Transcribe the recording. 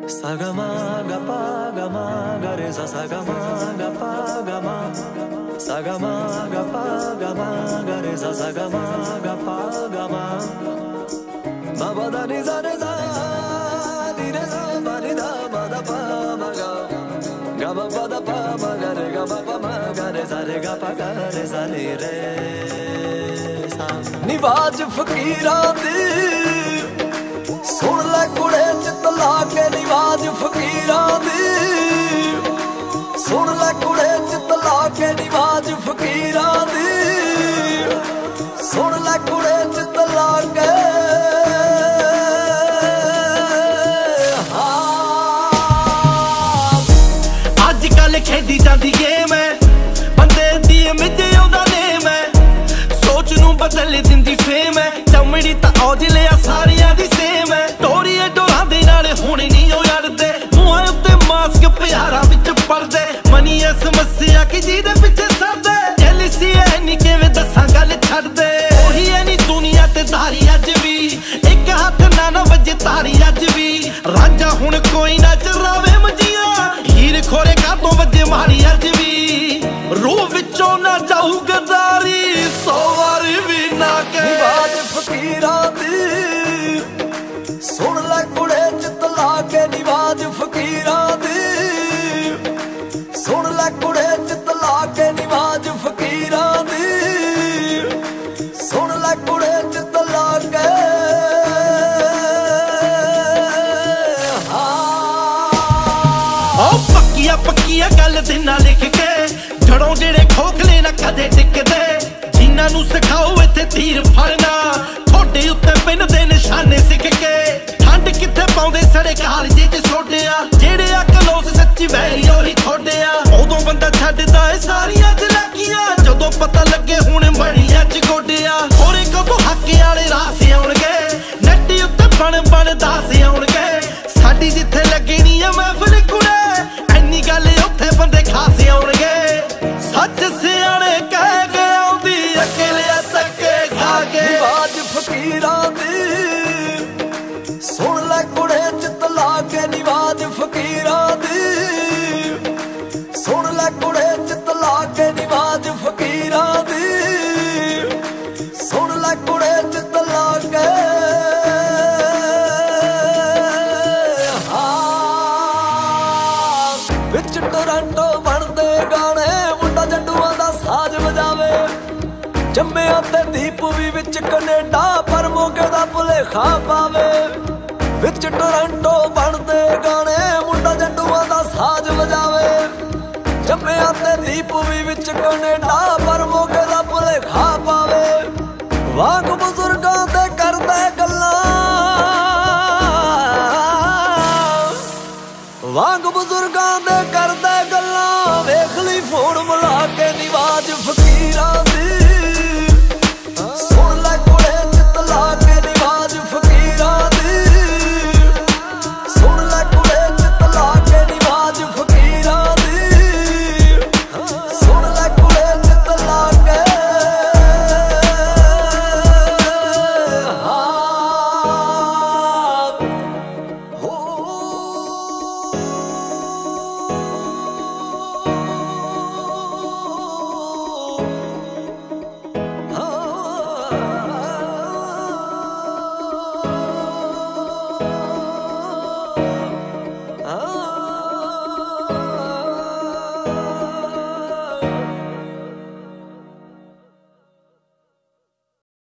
Sagama ga pa ga ma ga re sa sagama ga pa ga ma sagama ga pa ga ma ga re sa sagama ga pa ga ma ma ba da ni za re sa ni re sa ba ni da ma da pa ma ga ma pa da pa ma ga re ga pa ma ga re sa ni re sa नी बाज फकीरां दी सुन लै कुड़े चित ला के निवाज फकीरां दी सुन लै कुड़े चित ला के निवाज फकीरां दी सुन लै कुड़े चित ला के अज कल खेडी जांदी गेम है बंदे दी मिजे ओदा नेम है सोच नू बदल दिंदी फेम है चमड़ी तां औजले आ सारियां दी सेम है टोरीए डोरां दे नाल हुण नहीं ओ अड़दे मूहां उत्ते मास्क प्यारा विच पड़दे मनी ऐ समस्या कि जिहदे पिछे सरदे जेलसी ऐ नी किवें दस्सां गल छड्ड दे ओही ऐ नी दुनिया ते धारी अज भी एक हत्थ ना वजे तारी अज भी रांझा हुण कोई ना चरावे मजियां हीर खोरे कातों वजे मारी अज भी रूह विचों ना जाऊ गदारी 100 वारी भी ना के बाज फकीरां दी सुन लै कुड़े चित ला के निवाज फकीरां दी सुन लै कुड़े चित ला के निवाज फकीरां दी सुन लै कुड़े चित ला के पक्किया पक्किया गल दिना लिख के जड़ों जेड़े खोखले ना कदे टिकदे जिन्हां नू सिखाओ इत्थे तीर फड़ना थोड़े उत्ते पिनदे निशाने सिख के ठंड कित्थे पाउंदे सड़े कालजे च सोडिया जेड़े अकलोस सच्ची वैरी ओही थोड़िया उदों बंदा छड्डदा ए सारियां चलाकियां जदों पता लगे हुण मड़ियां च गोडिया होरे कदों हक्के वाले रास आउणगे नट्टी उत्ते बण बण दास आउणगे साडी जिथे लगनी आ महफिल कुड़े ऐनी गल उत्थे बंदे खास आउणगे सच सियाणे कह के आउंदी अकेलिया धक्के खा के बाज फकीरां दी सुन लै कुड़े चित ला के निवाज फकीरां दी सुन लै कुड़े चित ला के निवाज फकीरां दी सुन लै कुड़े चित ला के विच टोरंटो बनदे गाने मुंडा जंडूआं दा साज वजावे जम्मिया ते दीप भी विच कनेडा पर मोगे दा भुलेखा पावे विच टोरंटो बनदे गाने मुंडा जंडूआं दा साज वजावे जम्मिया ते दीप भी विच कनेडा पर मोगे दा भुलेखा पावे वांग बुजुर्गां दे करदे गल्लां वांग बुजुर्गां दे